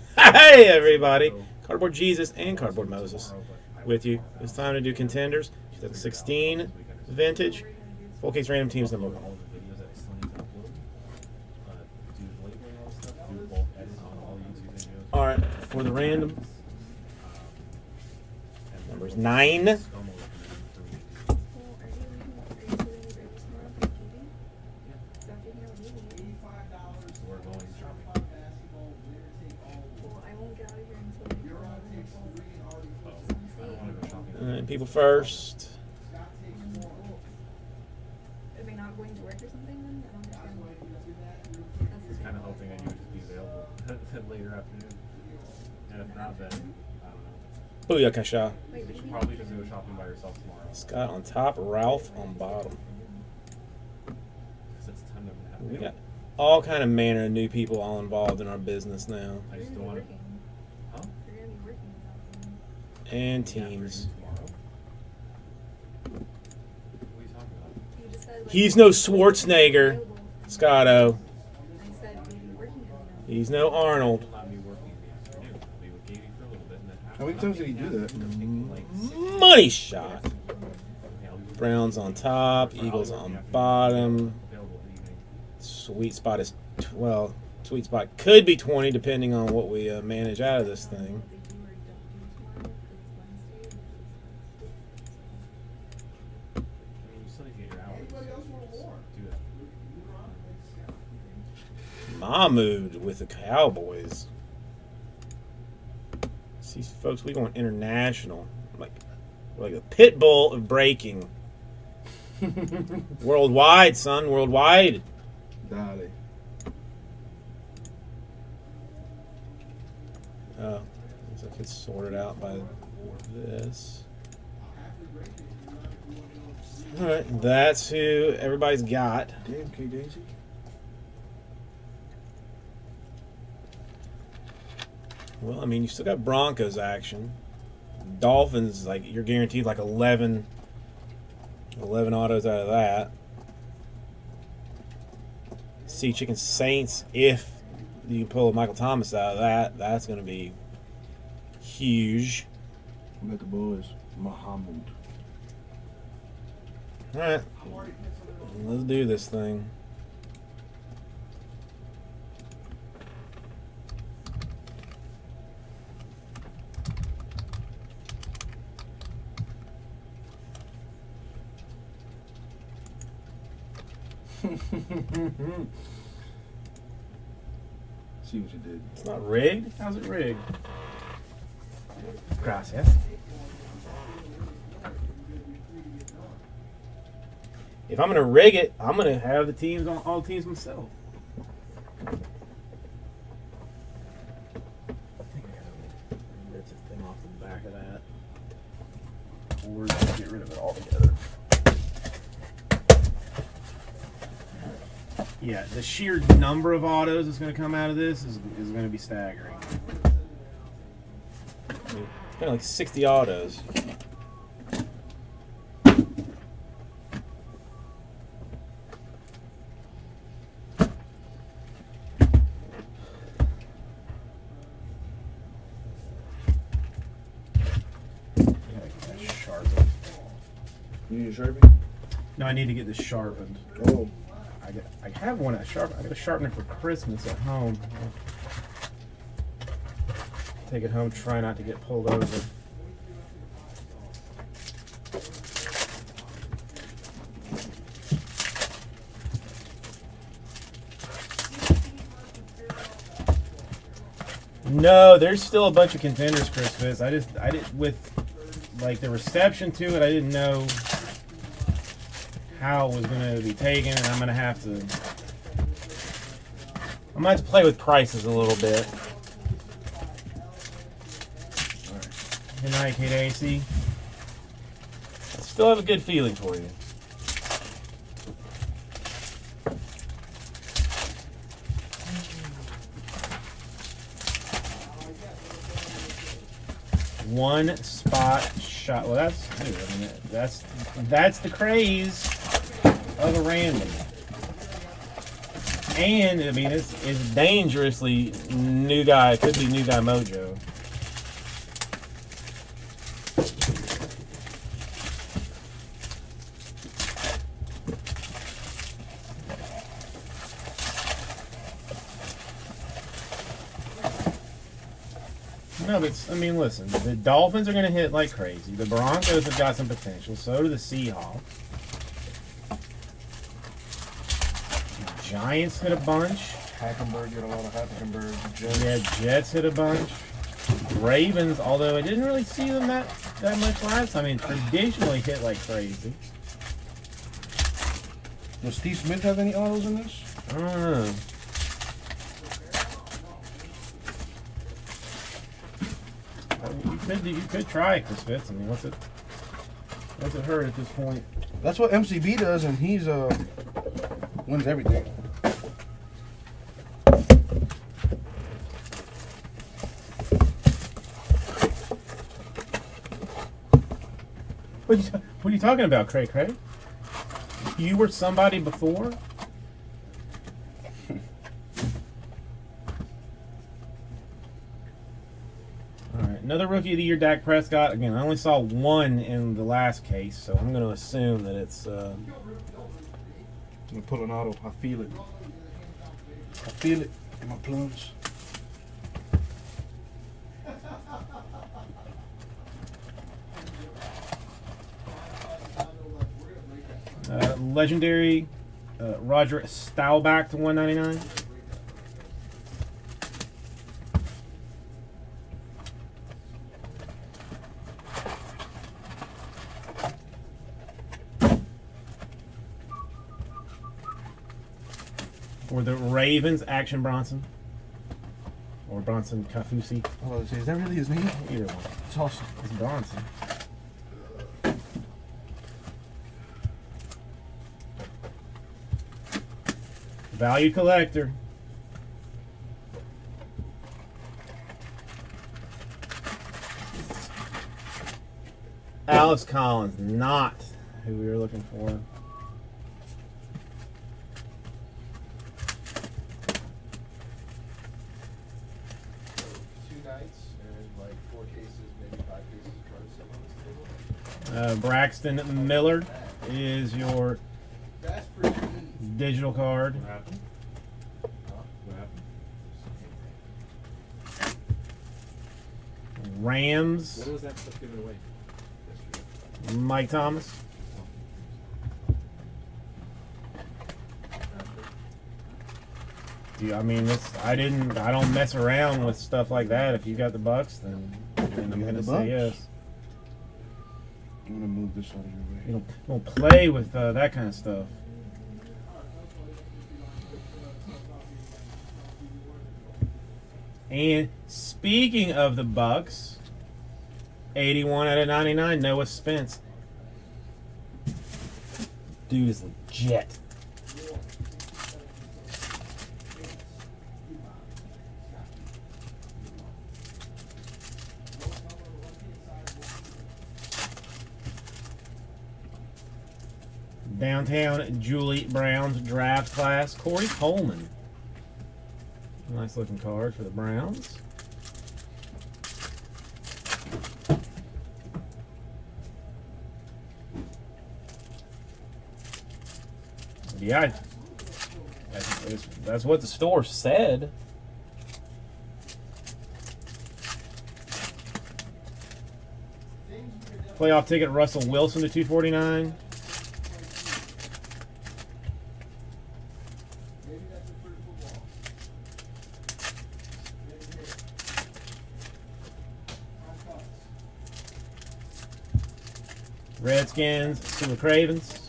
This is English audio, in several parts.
Hey, everybody. Cardboard Jesus and Cardboard Moses with you. It's time to do contenders. 2016 vintage. Full case random teams number 1. Alright, for the random. Numbers 9. People first. Are they not going to work or something then? I don't understand. I was kind of hoping that you would just be available later afternoon. And if not, then I don't know. Booyah, Kasha. Wait, You should probably just go shopping by yourself tomorrow. Scott on top, Ralph on bottom. Because it's a ton of them. We got all kind of manner of new people all involved in our business now. I just don't want to. Huh? You're going to be working without them. And teams. What are you talking about? You just said, like, He's no Schwarzenegger, Scotto. I said you'd be working on them. He's no Arnold. I'll not be working in the afternoon. I'll be with Katie for a little bit. And then How many times did he do that? Money shot. Browns on top, Eagles on bottom. Sweet spot is, well, sweet spot could be 20 depending on what we manage out of this thing. Mahmood with the Cowboys. See, folks, we going international. Like a pit bull of breaking. Worldwide, son, worldwide. Daddy. Oh, looks like it's sorted out by this. All right, that's who everybody's got. Damn, K Daisy. Well, I mean, you still got Broncos action. Dolphins, like, you're guaranteed like 11 autos out of that. Sea Chicken Saints, if you pull Michael Thomas out of that, that's going to be huge. We got the boys. Muhammad. All right, let's do this thing. See what you did. It's not rigged? How's it rigged? Gracias. If I'm going to rig it, I'm going to have the teams on all teams myself. I think I got to rip the thing off the back of that. Or just get rid of it altogether. Yeah, the sheer number of autos that's going to come out of this is going to be staggering. It's been like 60 autos. You need a Sharpie? No, I need to get this sharpened. Oh. I have one at sharp. I got a sharpener for Christmas at home. Take it home. Try not to get pulled over. No, there's still a bunch of contenders, Christmas. I didn't with like the reception to it. I didn't know how it was going to be taken, and I'm going to have to play with prices a little bit. Good night, KDAC. I still have a good feeling for you. One spot shot. Well, that's dude, I mean, that's the craze of a random. And I mean, it's dangerously new guy. It could be new guy mojo. No, but I mean, listen. The Dolphins are going to hit like crazy. The Broncos have got some potential. So do the Seahawks. The Giants hit a bunch. Hackenberg get a lot of Hackenberg. Jets. Yeah, Jets hit a bunch. Ravens, although I didn't really see them that much last time. I mean, traditionally hit like crazy. Does Steve Smith have any autos in this? I don't know. You could try it, Chris Fitz. I mean, what's it hurt at this point? That's what MCB does, and he's wins everything. What are you talking about, Craig? You were somebody before? Alright, another Rookie of the Year, Dak Prescott. Again, I only saw one in the last case, so I'm going to assume that it's... I'm going to pull an auto. I feel it. I feel it in my plums. Legendary Roger Staubach to 199. Or the Ravens, Action Bronson. Or Bronson Kafusi. Oh, is that really his name? Either one. It's awesome. It's Bronson. Value collector. Alex Collins, not who we were looking for. 2 nights and like 4 cases, maybe 5 cases of cards sitting on this table. Braxton Miller is your That's pretty neat. digital card. What happened? What happened? Rams, What was that stuff given away yesterday? Mike Thomas. I mean, I don't mess around with stuff like that. If you got the Bucks, then I'm You got gonna the say Bucks? yes. I'm going to move this out of your way. You don't play with that kind of stuff. And speaking of the Bucks, 81 out of 99, Noah Spence. Dude is legit. Downtown Julie Brown's draft class, Corey Coleman. Nice looking card for the Browns. Yeah, that's what the store said. Playoff ticket, Russell Wilson to 249. Redskins, Super Cravens.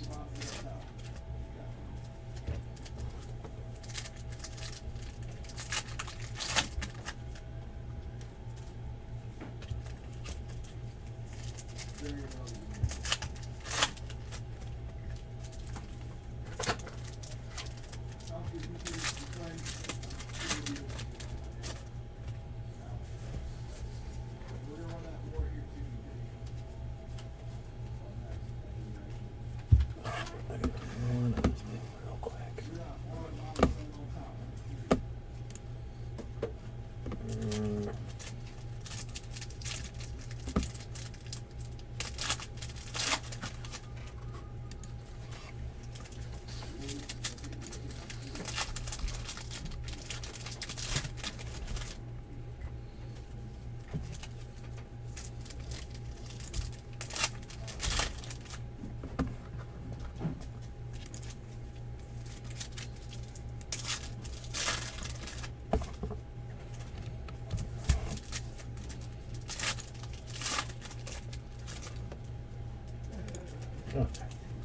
Okay.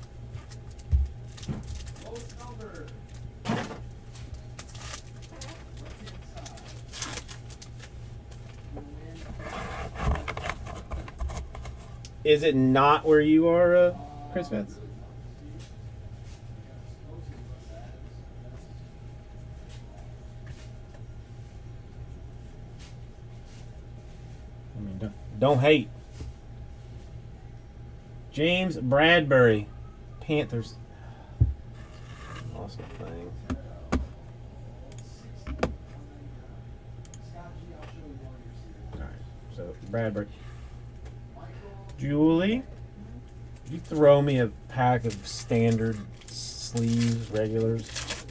Is it not where you are, Chris Fitz? I mean, don't hate. James Bradbury, Panthers. Awesome thing. All right, so Bradbury. Julie, you throw me a pack of standard sleeves, regulars.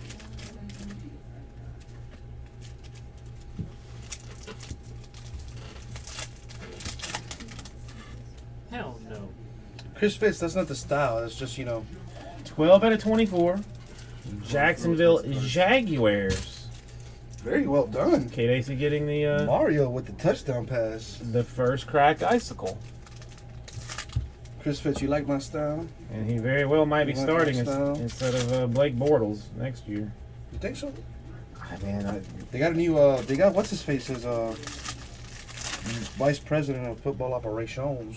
Hell no. Chris Fitz, that's not the style. That's just, you know. 12 out of 24. Jacksonville Jaguars. Very well done. Kate Acey getting the Mario with the touchdown pass. first cracked icicle. Chris Fitz, you like my style? And he very well might be You like starting my style? instead of Blake Bortles next year. You think so? Man, They got a new, they got, what's his face, as vice president of football operations.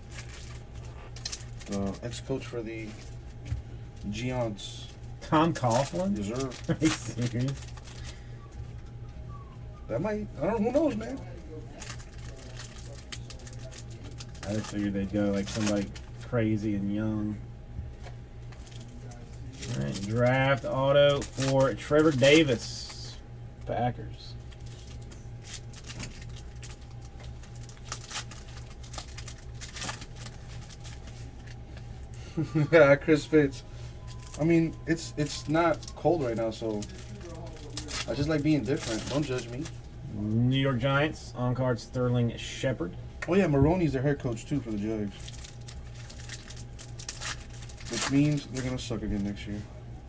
Ex-coach for the Giants. Tom Coughlin? Yes, sir. Are you serious? That might, I don't know, who knows, man? I just figured they'd go like somebody crazy and young. All right, draft auto for Trevor Davis, Packers. Yeah, Chris Fitz. I mean, it's not cold right now, so I just like being different. Don't judge me. New York Giants, on card Sterling Shepard. Oh yeah, Maroney's their head coach too for the Jags. Which means they're gonna suck again next year.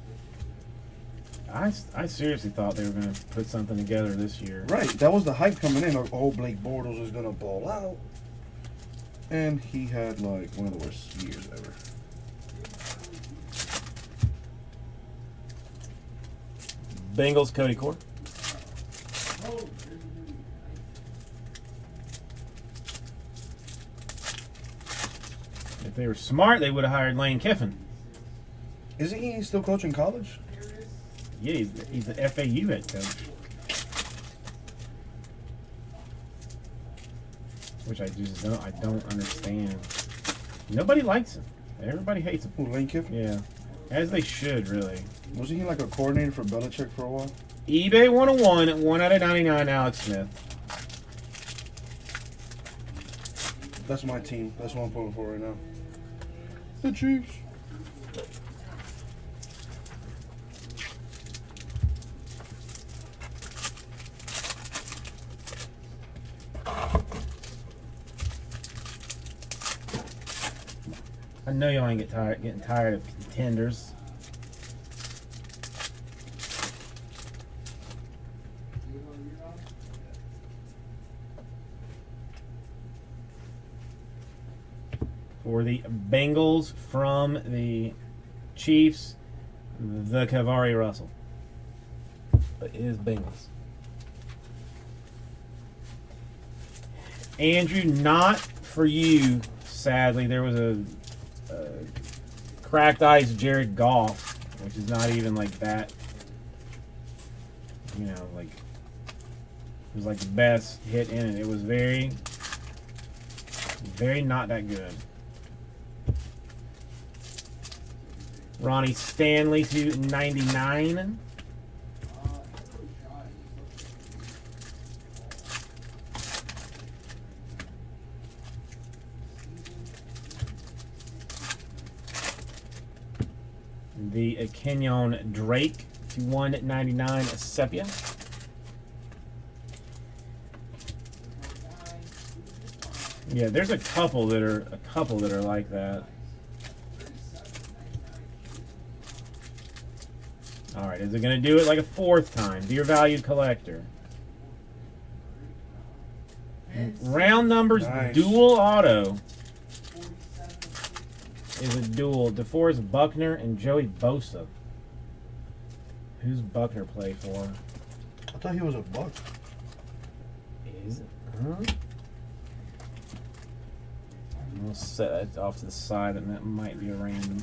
I seriously thought they were going to put something together this year. Right, that was the hype coming in. Oh, Blake Bortles is gonna ball out, and he had like one of the worst years ever. Bengals, Cody Core. If they were smart, they would have hired Lane Kiffin. Isn't he still coaching college? Yeah, he's the FAU head coach. Which I don't understand. Nobody likes him. Everybody hates him. Who, Lane Kiffin? Yeah. As they should, really. Wasn't he like a coordinator for Belichick for a while? eBay 101 at 1 out of 99, Alex Smith. That's my team. That's what I'm pulling for right now. The Chiefs. I know y'all ain't getting tired of contenders. For the Bengals from the Chiefs, the Cavari Russell. But it is Bengals. Andrew, not for you, sadly. There was a cracked ice Jared Goff, which is not even like that. You know, like it was like the best hit in it. It was very, very not that good. Ronnie Stanley to 99. The Kenyon Drake to 199 Sepia. Yeah, there's a couple that are like that. All right, is it going to do it like a fourth time? Dear valued collector. Round numbers, Nice. dual auto. is a duel. DeForest Buckner and Joey Bosa. Who's Buckner play for? I thought he was a Buck. Is it? Huh? We'll set that off to the side, and that might be a random.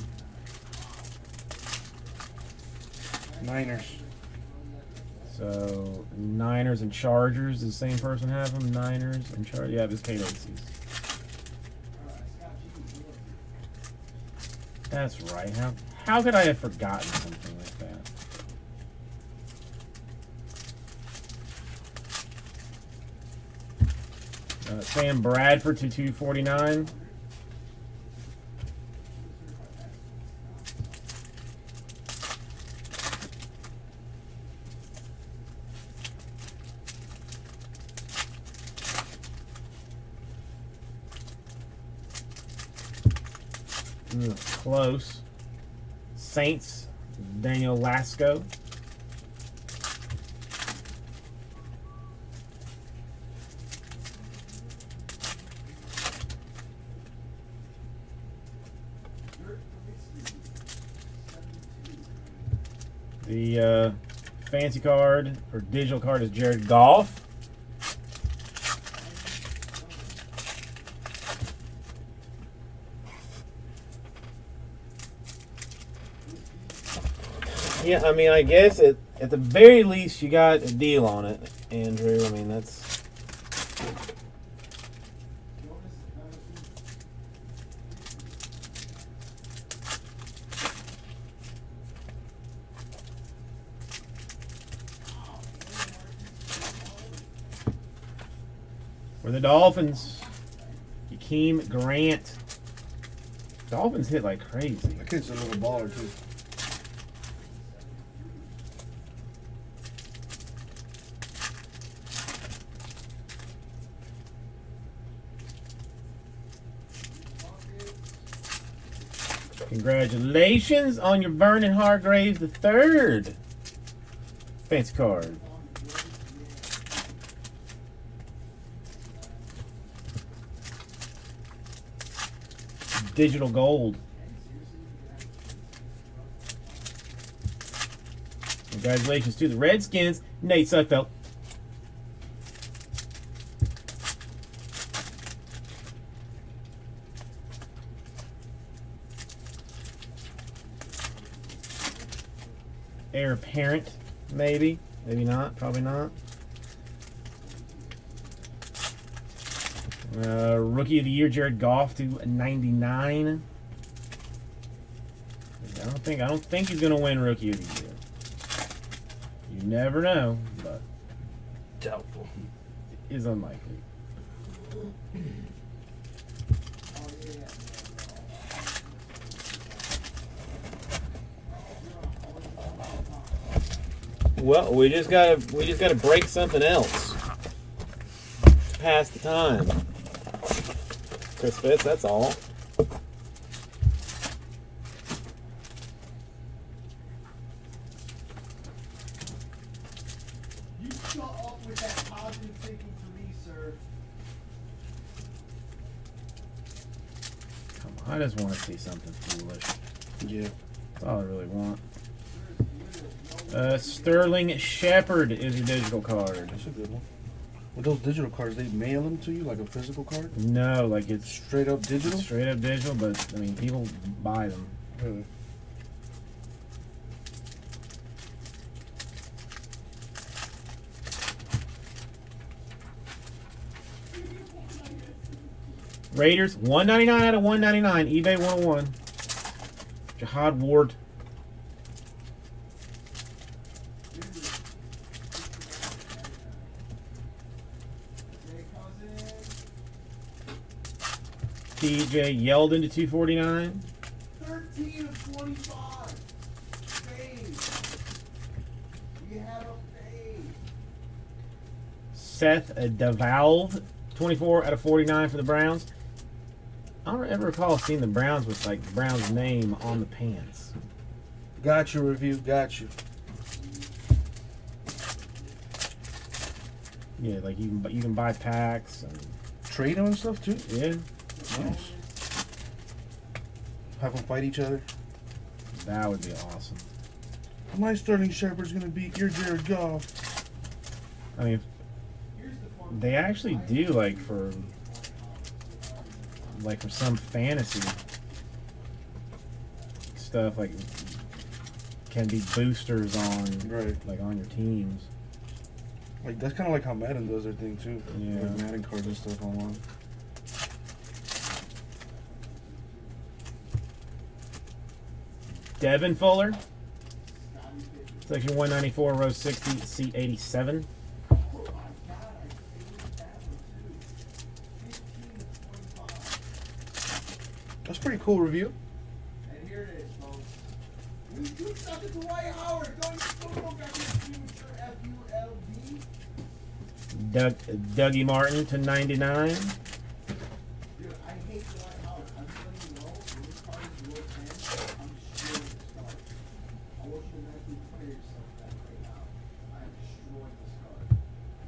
Niners. So, Niners and Chargers. Does the same person have them? Niners and Chargers? Yeah, this Kate Aces. That's right. How could I have forgotten something like that? Sam Bradford to 249. Close. Saints, Daniel Lasco. The fancy card or digital card is Jared Goff. Yeah, I mean, I guess at the very least you got a deal on it, Andrew. I mean, that's... For the Dolphins, Jakeem Grant. Dolphins hit like crazy. That kid's a little baller, too. Congratulations on your Vernon Hargraves III fancy card. Digital gold. Congratulations to the Redskins, Nate Sudfeld. Heir apparent, maybe. Maybe not. Probably not. Rookie of the Year, Jared Goff to 99. I don't think he's gonna win Rookie of the Year. You never know, but Doubtful. it is unlikely. Well, we just gotta break something else. Pass the time. Chris Fitz, that's all. You shut up with that positive thinking for me, sir. Come on, I just want to see something foolish. Yeah. That's all I really want. Sterling Shepard is your digital card. That's a good one. With those digital cards, they mail them to you like a physical card? No, like it's Straight up digital? straight up digital, but I mean, people buy them. Really? Raiders, 199 out of 199. eBay 101. Jihad Ward. TJ Yeldon to 249. 13 of 25. Fade. You have a fade. Seth DeValve, 24 out of 49 for the Browns. I don't ever recall seeing the Browns with like Brown's name on the pants. Got your review. Got you. Yeah, like you can buy packs and Trade them and stuff, too? yeah. Nice. Have them fight each other. That would be awesome. My Sterling Shepard's gonna beat your Jared Goff. I mean, they actually do like for some fantasy stuff, like can be boosters on like on your teams. Like that's kind of like how Madden does their thing too. Yeah. Like Madden cards and stuff online. Devin Fuller, section 194, row 60, C87. That's a pretty cool review. And here it is, folks. You suck it to Dwight Howard. Don't got your future FULD. Dougie Martin to 99. Dude, I hate Dwight Howard. I'm letting you know, when this card is your 10, I'm destroying this card. I want you to mentally clear yourself that right now. I am destroying this card.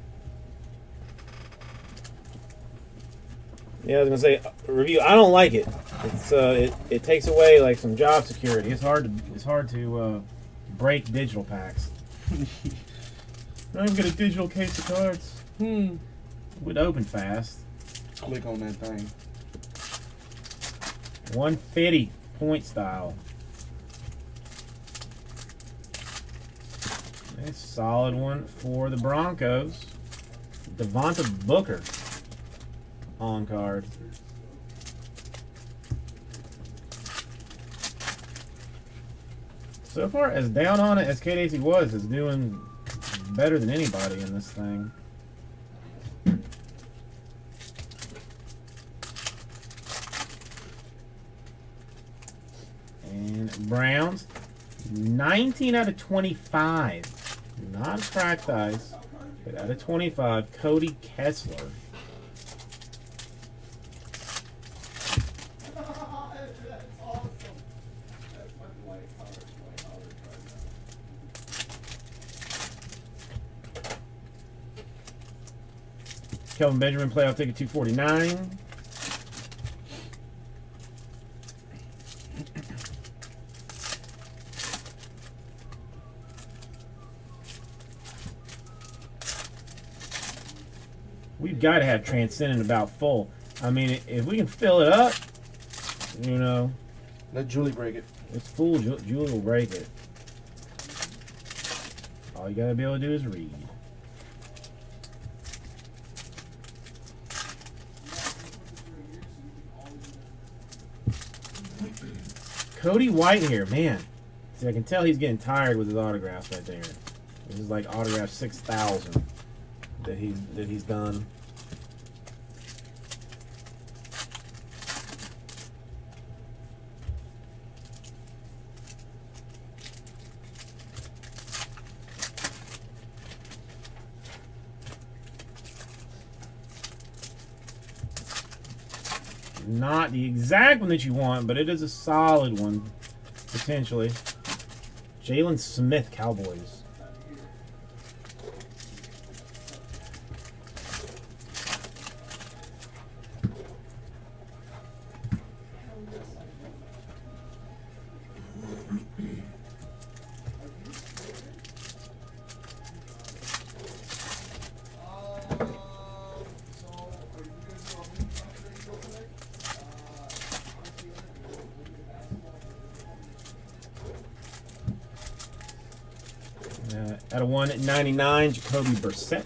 Yeah, I was gonna say review. I don't like it. It's it takes away like some job security. It's hard to break digital packs. I'm gonna get a digital case of cards. Would open fast. Click on that thing. 150 point style. A solid one for the Broncos. Devonta Booker on card. So far, as down on it as KDC was, is doing better than anybody in this thing. And Browns, 19 out of 25. Not a cracked ice, but out of 25, Cody Kessler. Kelvin Benjamin, playoff ticket 249. We've got to have Transcendent about full. I mean, if we can fill it up, you know. Let Julie break it. It's full. Julie will break it. All you got to be able to do is read. Cody Whitehair, man. See, I can tell he's getting tired with his autographs right there. This is like autograph 6,000 that he's done. Not the exact one that you want, but it is a solid one, potentially. Jalen Smith, Cowboys. Out of 199, Jacoby Brissett.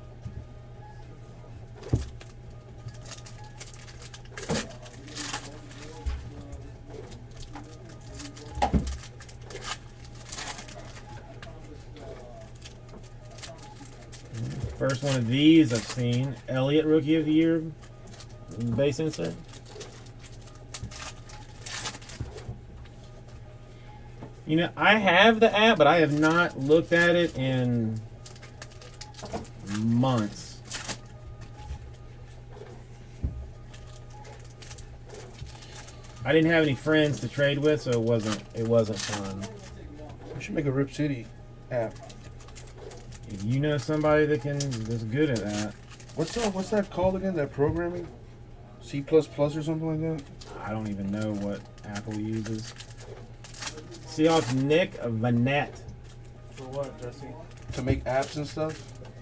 First one of these I've seen. Elliott, Rookie of the Year. Base insert. You know, I have the app, but I have not looked at it in months. I didn't have any friends to trade with, so it wasn't fun. We should make a Rip City app. If you know somebody that's good at that. What's that called again? That programming? C++ or something like that? I don't even know what Apple uses. Seahawks Nick Vanette. For what, Jesse? To make apps and stuff.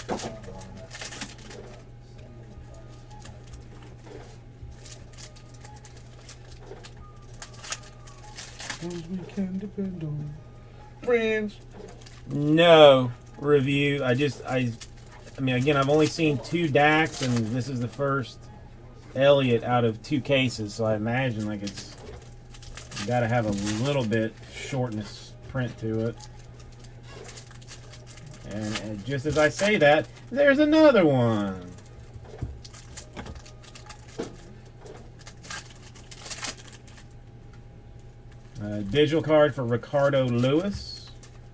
We can depend on friends. No review. I mean, again, I've only seen 2 Dax, and this is the first Elliott out of 2 cases, so I imagine like it's got to have a little bit shortness print to it. And just as I say that, there's another one. Digital card for Ricardo Lewis.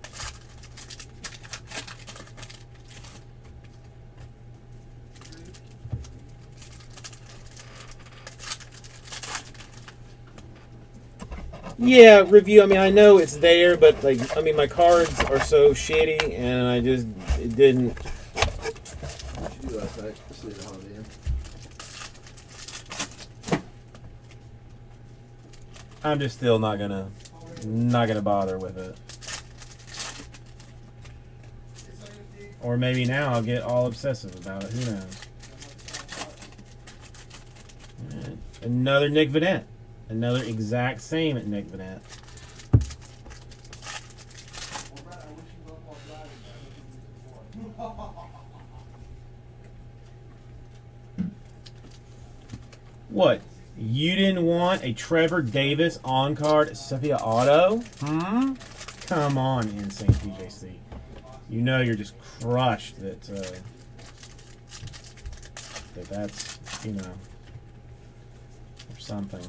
Yeah, review. I mean, I know it's there, but like, I mean, my cards are so shitty, and it didn't. What did you do last night? Just leave the holiday in. I'm just still not gonna bother with it. Or maybe now I'll get all obsessive about it. Who knows? And another Nick Vanette. Another exact same at Nick Vanette. What? You didn't want a Trevor Davis on-card Sepia Auto? Hmm? Come on, Insane PJC. You know you're just crushed that's, you know, or something.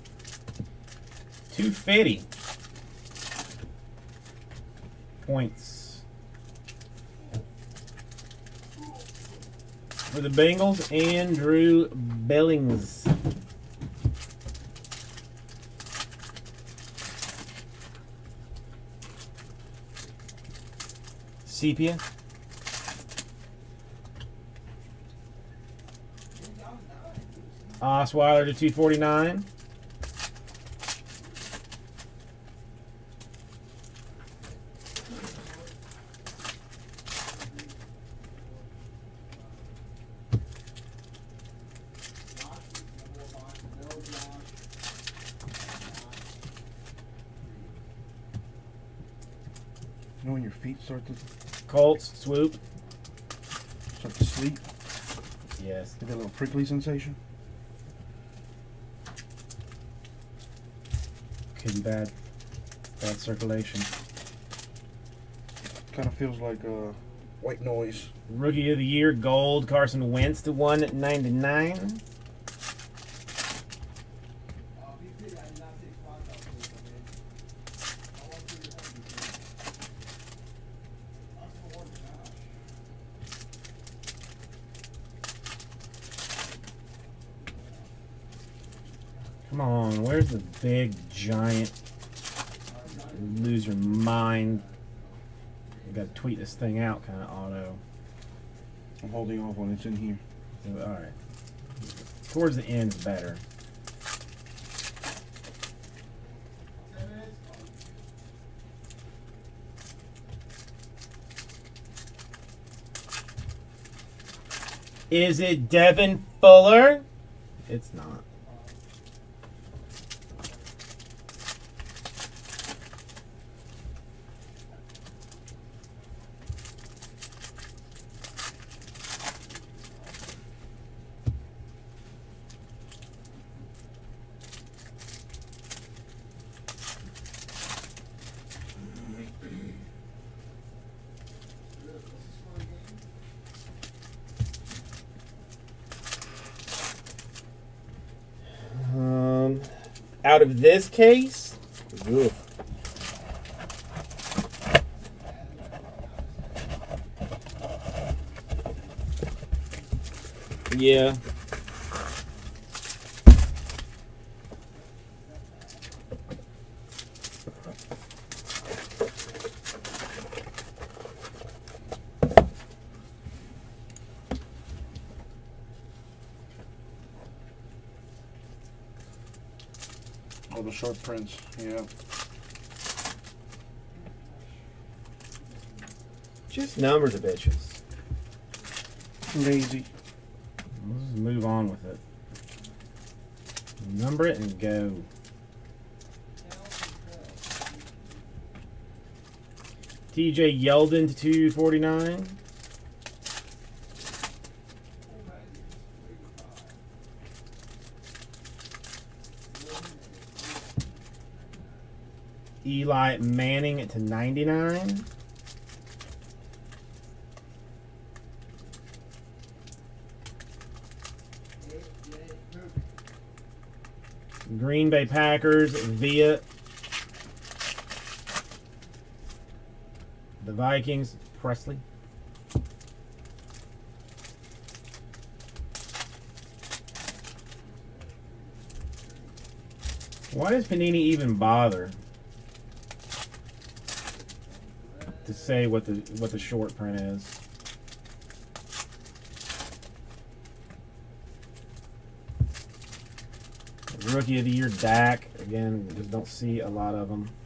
250 points for the Bengals. Andrew Billings. Sepia. Osweiler to 249. You know when your feet start to Colts, swoop. sleep? Yes. Get that little prickly sensation? Could be bad. Bad circulation. Kind of feels like white noise. Rookie of the Year, gold, Carson Wentz to 199. Come on, where's the big, giant, lose your mind, you gotta tweet this thing out kind of auto. I'm holding off when it's in here. Alright. Towards the end's better. Is it Devin Fuller? It's not. Out of this case, ugh. Yeah. Oh, the short prints. Yeah. Just number the bitches. Lazy. Let's just move on with it. Number it and go. TJ Yeldon to 249. Eli Manning to 99. Green Bay Packers via the Vikings, Presley. Why does Panini even bother to say what the short print is? Rookie of the Year Dak. Again, just don't see a lot of them.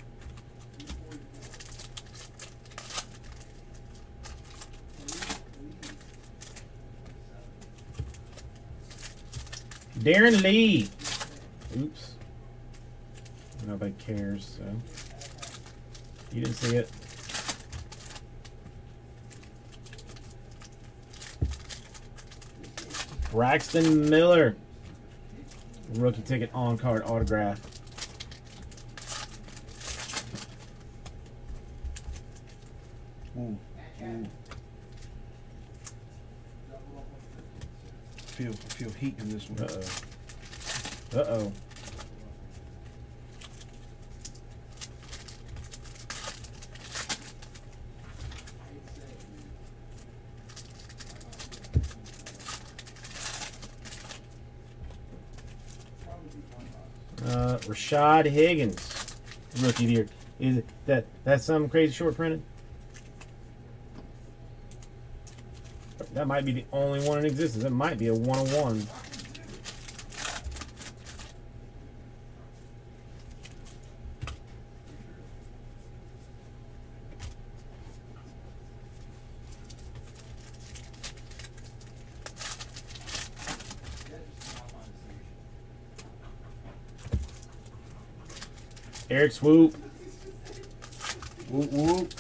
Darren Lee. Oops. Nobody cares, so. You didn't see it. Braxton Miller. Rookie ticket on card autograph. Ooh. Ooh. Feel heat in this one. Uh-oh. Uh-oh. Rashad Higgins, rookie of the year. Is it that's some crazy short printed? That might be the only one in existence. It might be a 101. Eric Swoop. Whoop, whoop.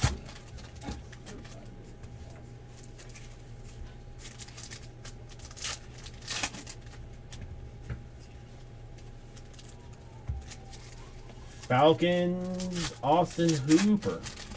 Falcons, Austin Hooper.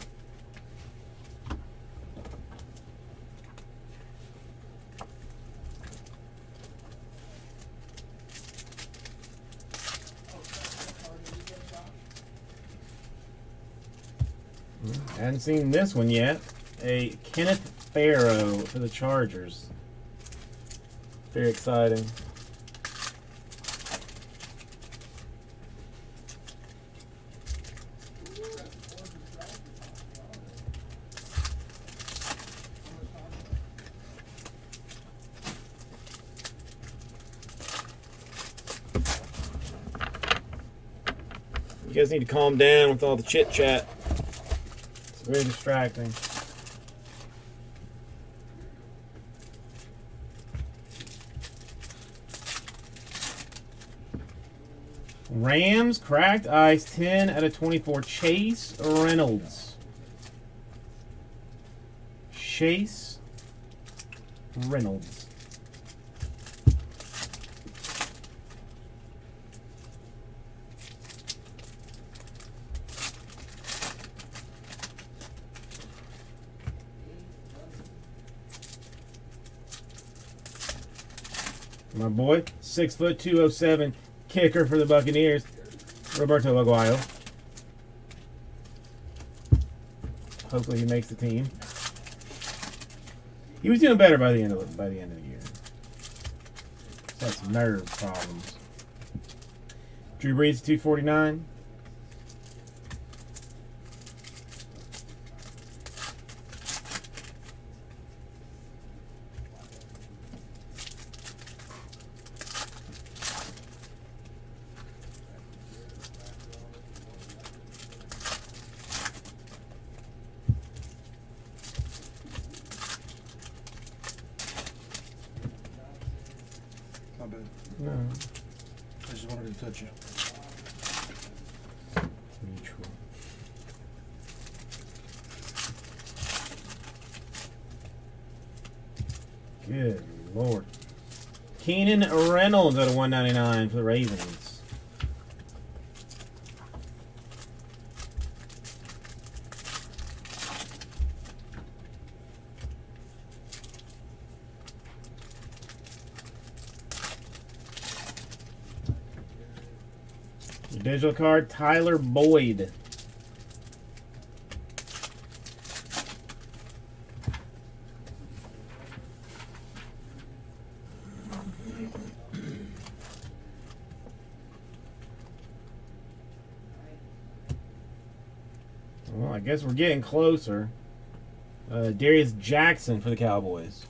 Hadn't seen this one yet. A Kenneth Farrow for the Chargers. Very exciting. You guys need to calm down with all the chit chat. It's very distracting. Rams, cracked ice, 10 out of 24. Chase Reynolds. Chase Reynolds. My boy, 6 foot 207, kicker for the Buccaneers, Roberto Aguayo. Hopefully he makes the team. He was doing better by the end of the year. That's nerve problems. Drew Brees 249. My bad. No. I just wanted to touch you. Neutral. Good Lord. Keenan Reynolds at a 199 for the Ravens. Your digital card, Tyler Boyd. Well, I guess we're getting closer. Darius Jackson for the Cowboys.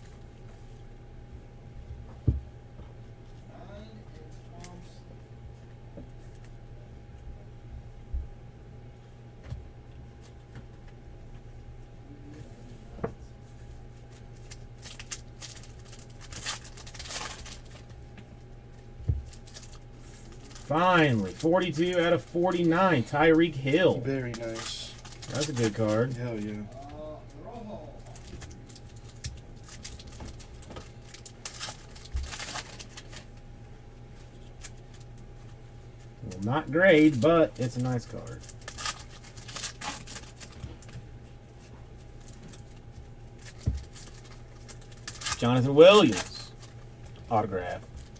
Finally, 42 out of 49, Tyreek Hill. Very nice. That's a good card. Hell yeah. Well, not grade, but it's a nice card. Jonathan Williams, autograph.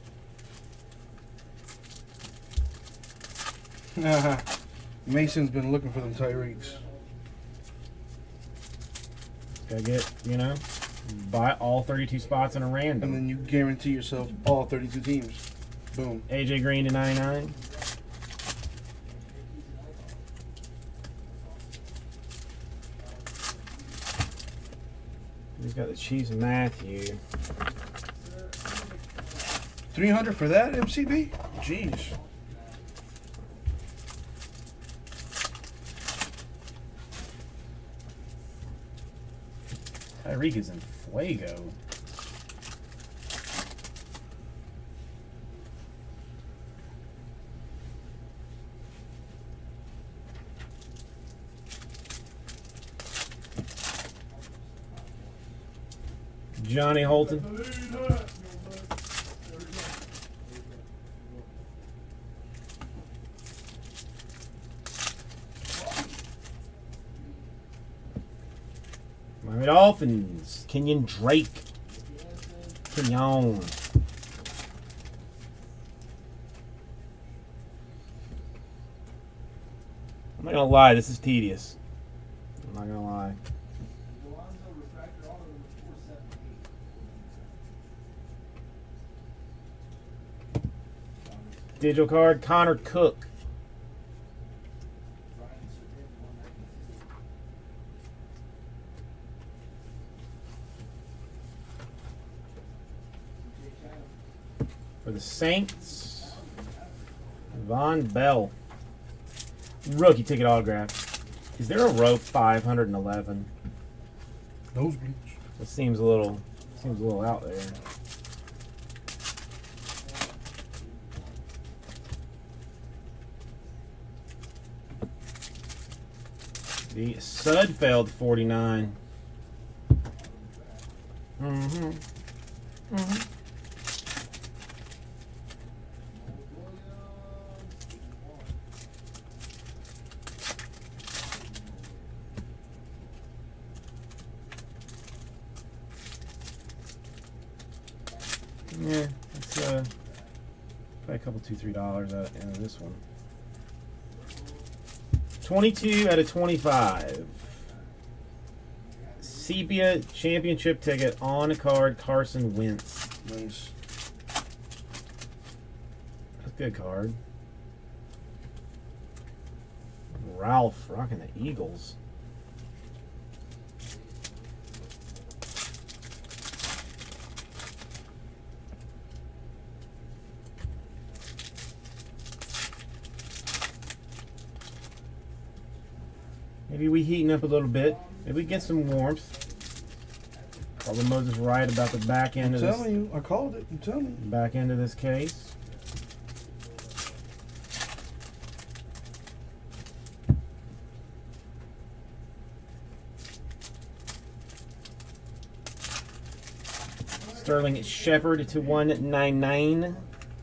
Mason's been looking for them Tyreeks. Gotta get, you know, buy all 32 spots in a And random. then you guarantee yourself all 32 teams. Boom. AJ Green to 99. He's got the Chiefs Matthew. 300 for that, MCB? Jeez. Tyreek is in Fuego. Johnny Holton. Miami Dolphins. Kenyon Drake. Kenyon. I'm not gonna lie, this is tedious. I'm not gonna lie. Digital card, Connor Cook. For the Saints, Von Bell. Rookie ticket autograph. Is there a row 511? Nosebleeds. It seems a little out there. The Sudfeld 49. Yeah, it's probably a couple $2-3 out of this one. 22 out of 25. Sepia championship ticket on a card, Carson Wentz. Nice. That's a good card. Ralph rocking the Eagles. Maybe we heating up a little bit. Maybe we get some warmth. Probably Moses right about the back end I'm of this. telling you, I called it. I'm telling you. Back end of this case. Sterling Shepard to 199.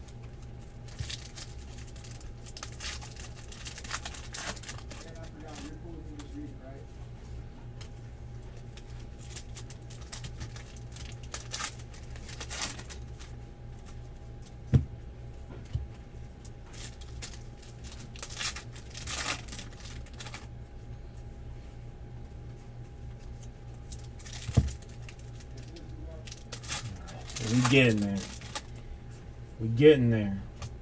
We getting there. We getting there.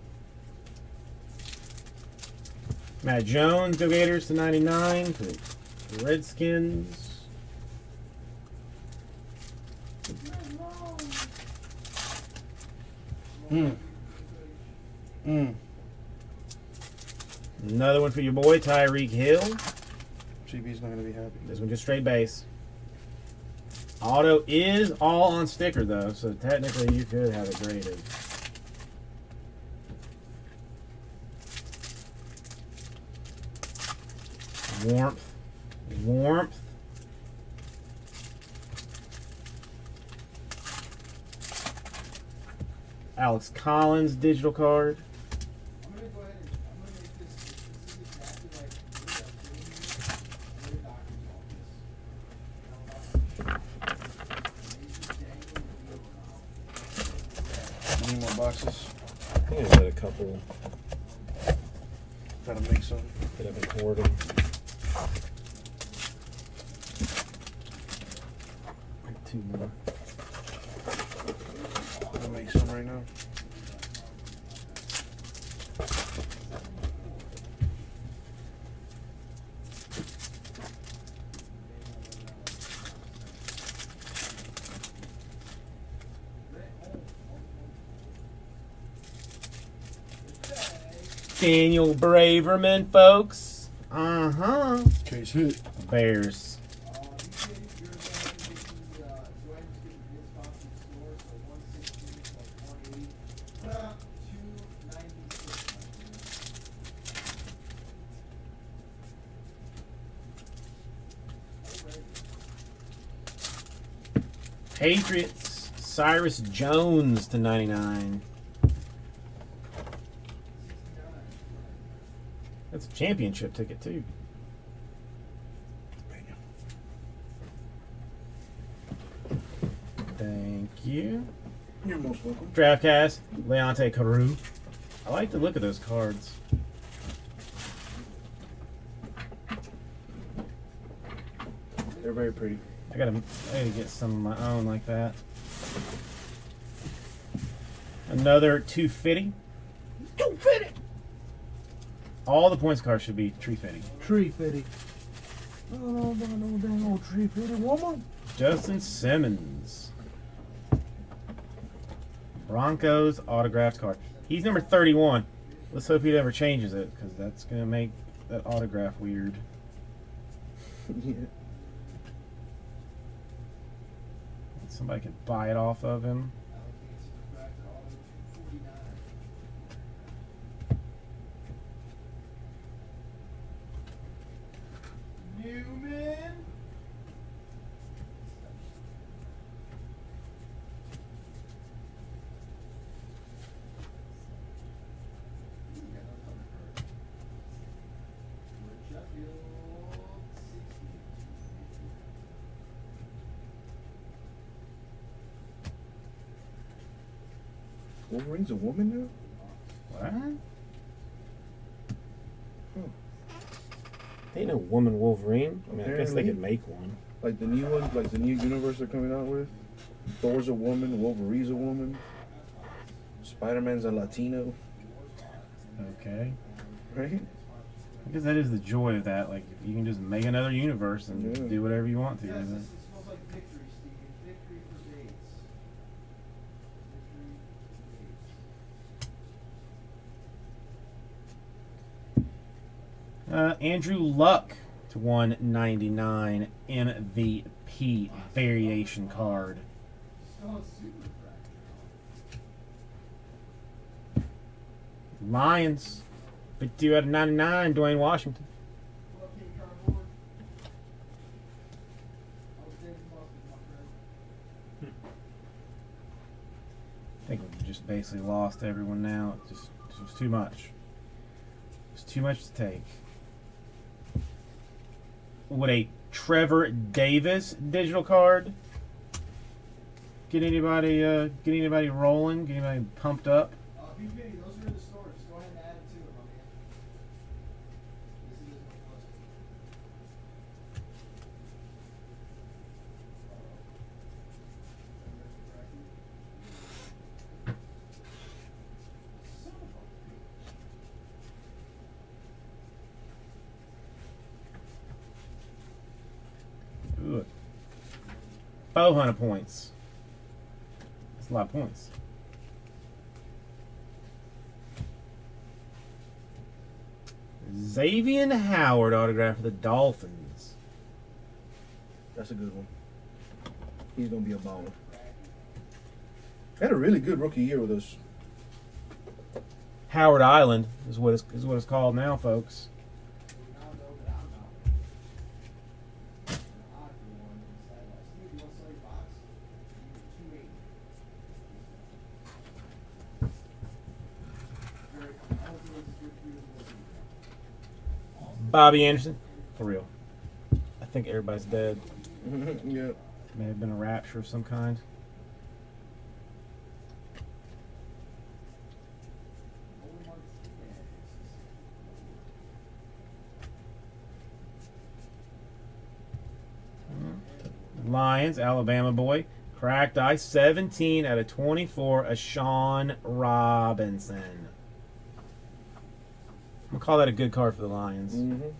Matt Jones, Go Gators to 99 for the Redskins. Another one for your boy, Tyreek Hill. GB's not going to be happy. This one just straight base. Auto is all on sticker, though, so technically you could have it graded. Warmth. Warmth. Alex Collins digital card. I'm gonna go ahead and I'm gonna make this exactly like the doctor's office. Need more boxes. I think I got a couple Gotta make some. that I've been hoarding. Two more. Gotta make some right now. Daniel Braverman, folks. Uh-huh. Case hit. Bears. Patriots, Cyrus Jones to 99. That's a championship ticket, too. Thank you. You're most welcome. Draftcast, Leonte Carew. I like the look of those cards. They're very pretty. I gotta get some of my own like that. Another 250. 250. All the points cards should be tree fitting. Tree fitty. I don't know about no dang old tree fitty woman. Justin Simmons. Broncos autographed card. He's number 31. Let's hope he never changes it, because that's going to make that autograph weird. Yeah. Somebody could buy it off of him. Newman. Wolverine's a woman now? What? Ain't no woman Wolverine. I mean, I guess they could make one. Like the new one, like the new universe they're coming out with. Thor's a woman, Wolverine's a woman. Spider-Man's a Latino. Okay. Right? I guess that is the joy of that. Like, you can just make another universe and Yeah. do whatever you want to. Yes, with it. it smells like victory, Steve. Victory for Bates. Andrew Luck to 199 MVP. repeat variation card. Lions, 52 out of 99, Dwayne Washington. I think we've just basically lost everyone now. It was too much. It was too much to take. Would a Trevor Davis digital card get anybody rolling? Get anybody pumped up? BB, those are in the store. Just go ahead and add it to it, my man. This is my plus. Ooh. 400 points. That's a lot of points. Xavier Howard autograph for the Dolphins. That's a good one. He's gonna be a baller. Had a really good rookie year with us. Howard Island is what it's called now, folks. Bobby Anderson, for real. I think everybody's dead. Yeah. May have been a rapture of some kind. Lions, Alabama boy. Cracked ice, 17 out of 24. A Sean Robinson. I'm gonna call that a good card for the Lions.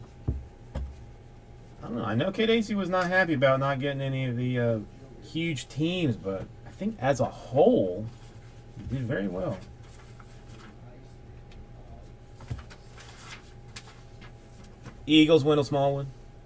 I don't know. I know Kate Acey was not happy about not getting any of the huge teams, but I think as a whole, he did very well. Eagles, Wendell Smallwood.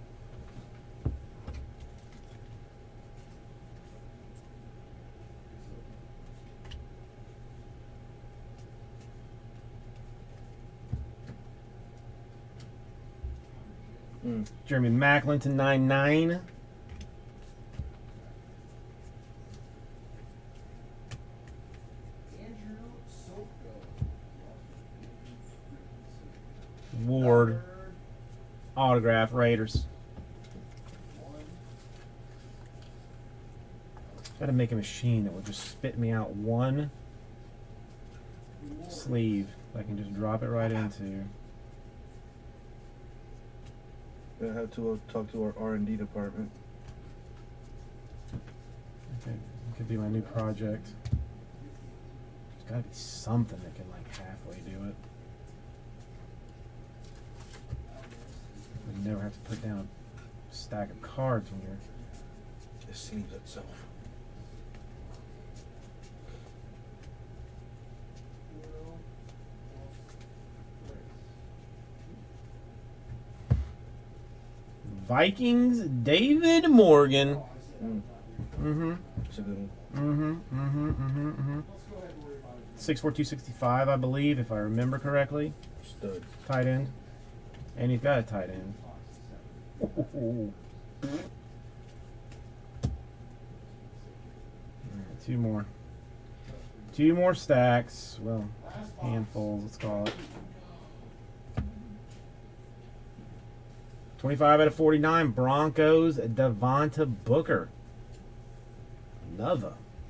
Jeremy Maclin to 99. Ward autograph Raiders. Got to make a machine that will just spit me out one sleeve I can just drop it right into. I have to talk to our R&D department. Okay, it could be my new project. There's got to be something that can like halfway do it. You never have to put down a stack of cards when you're. It seems itself. Vikings, David Morgan. That's a good one. 6'4", 265, I believe, if I remember correctly. Stud. Tight end. And he's got a tight end. Ooh. Alright, two more. Two more stacks. Well, handfuls, let's call it. 25 out of 49, Broncos, Devonta Booker. Another.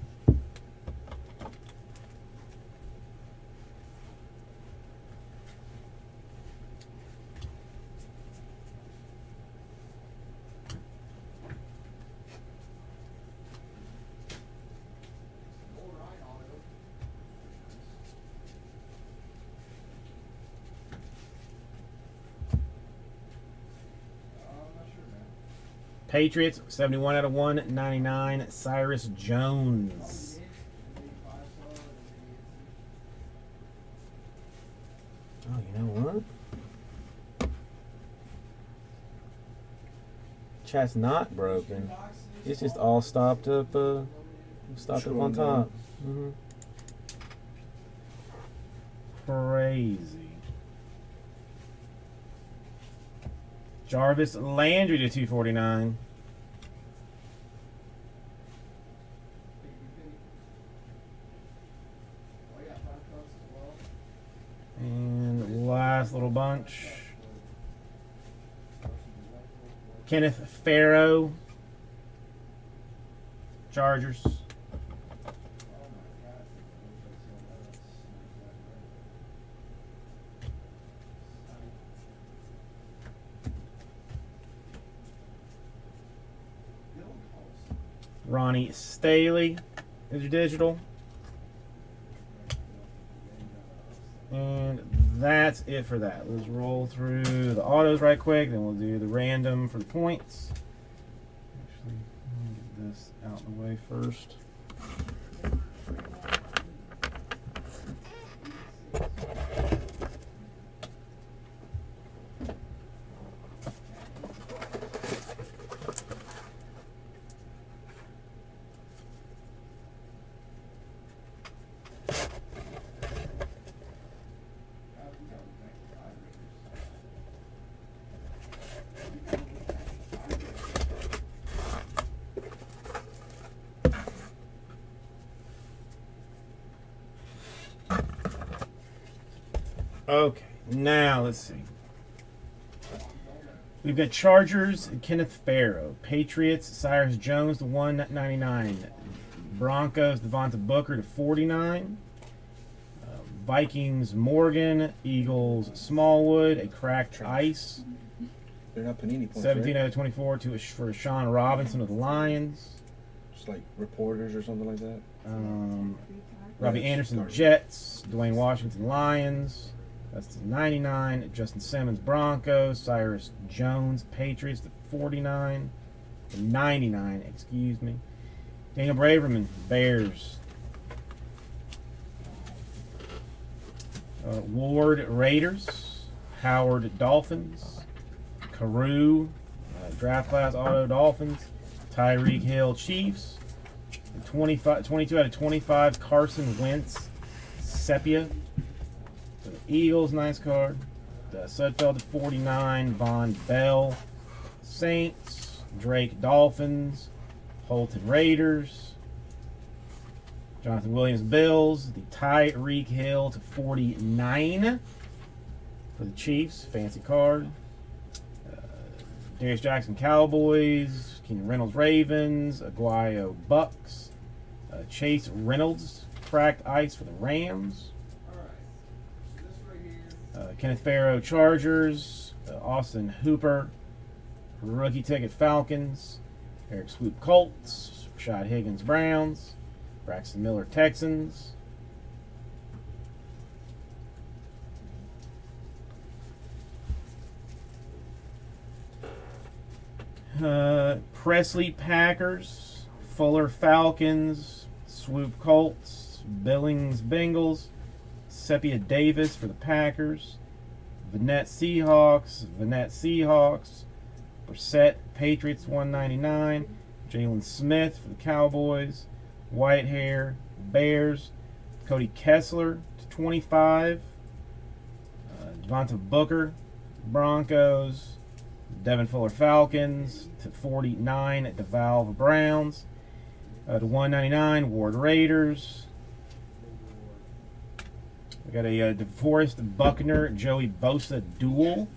Patriots, 71 out of 199, Cyrus Jones. Oh, you know what? Chat's not broken. It's just all stopped up on Scrolling top. down. Crazy. Jarvis Landry to 249. And last little bunch. Kenneth Farrow. Chargers. Ronnie Staley is your digital. And that's it for that. Let's roll through the autos right quick, then we'll do the random for the points. Actually, let me get this out of the way first. Okay, now let's see. We've got Chargers, Kenneth Farrow. Patriots, Cyrus Jones to 199. Broncos, Devonta Booker to 49. Vikings, Morgan. Eagles, Smallwood. A cracked ice. They're not Panini points, 17 right? out of 24 for Sean Robinson of the Lions. Just like reporters or something like that. Robbie Yeah, Anderson, started. Jets. Dwayne Washington, Lions. That's to 99. Justin Simmons, Broncos. Cyrus Jones, Patriots to 49. To 99, excuse me. Daniel Braverman, Bears. Ward, Raiders. Howard, Dolphins. Carew, draft class auto, Dolphins. Tyreek Hill, Chiefs. 22 out of 25, Carson Wentz, Sepia. For the Eagles, nice card. Sudfeld to 49, Von Bell, Saints. Drake, Dolphins. Holton, Raiders. Jonathan Williams, Bills. The Tyreek Hill to 49 for the Chiefs, fancy card. Darius Jackson, Cowboys. Keenan Reynolds, Ravens. Aguayo, Bucks. Chase Reynolds, cracked ice for the Rams. Kenneth Farrow, Chargers. Austin Hooper, rookie ticket, Falcons. Eric Swoop, Colts. Rashad Higgins, Browns. Braxton Miller, Texans. Presley, Packers. Fuller, Falcons. Swoop, Colts. Billings, Bengals. Sepia Davis for the Packers. Vanette, Seahawks. Brissett, Patriots, 199. Jalen Smith for the Cowboys. Whitehair, Bears. Cody Kessler to 25. Devonta Booker, Broncos. Devin Fuller, Falcons to 49 at DeValve, Browns. To 199, Ward, Raiders. We got a DeForest Buckner, Joey Bosa duel.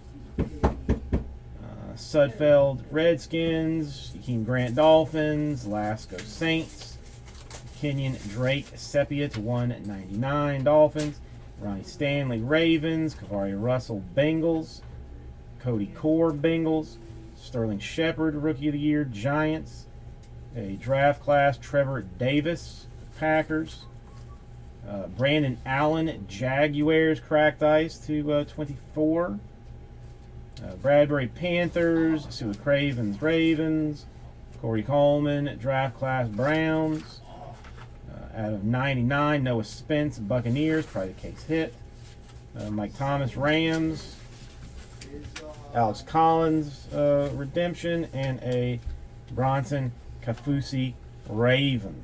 Sudfeld, Redskins. Jakeem Grant, Dolphins. Lasco, Saints. Kenyon Drake, Sepia to 199, Dolphins. Ronnie Stanley, Ravens. Kavaria Russell, Bengals. Cody Core, Bengals. Sterling Shepard, Rookie of the Year, Giants. A draft class, Trevor Davis, Packers. Brandon Allen, Jaguars, cracked ice to 24. Bradbury, Panthers. Sue Cravens, Ravens. Corey Coleman, draft class, Browns. Out of 99, Noah Spence, Buccaneers, probably the case hit. Mike Thomas, Rams. Alex Collins, redemption, and a Bronson Kafusi Ravens.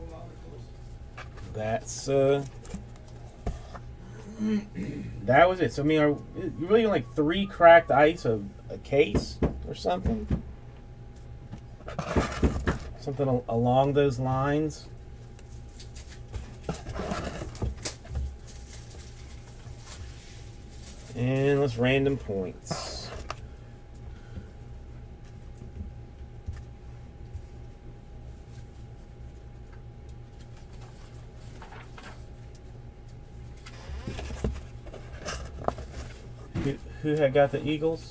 That's That was it. So I mean, are you really like 3 cracked ice a case or something? Something along those lines. And let's random points. Who had got the Eagles?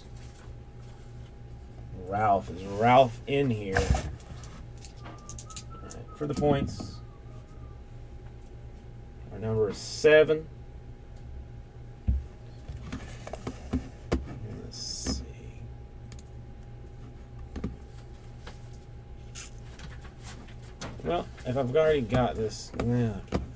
Ralph. Is Ralph in here? All right, for the points, our number is 7. Let's see. Well, if I've already got this, yeah.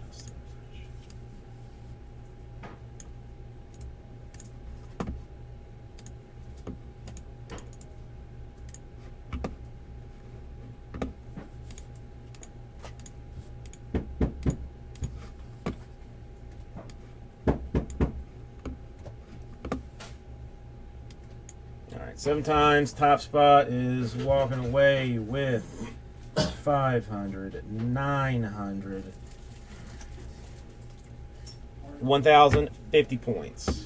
Seven times. Top spot is walking away with 500, 900, 1,050 points.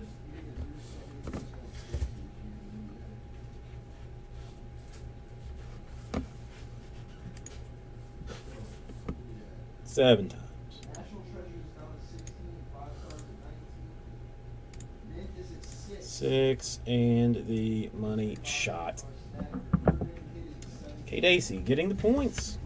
Seven times. National Treasure is down at 16, 5 stars at 19. Mint is at 6. 6 and the money shot. K Dacey getting the points.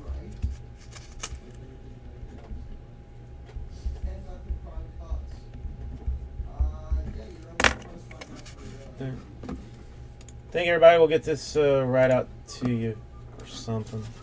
Thank you, everybody. We'll get this right out to you or something.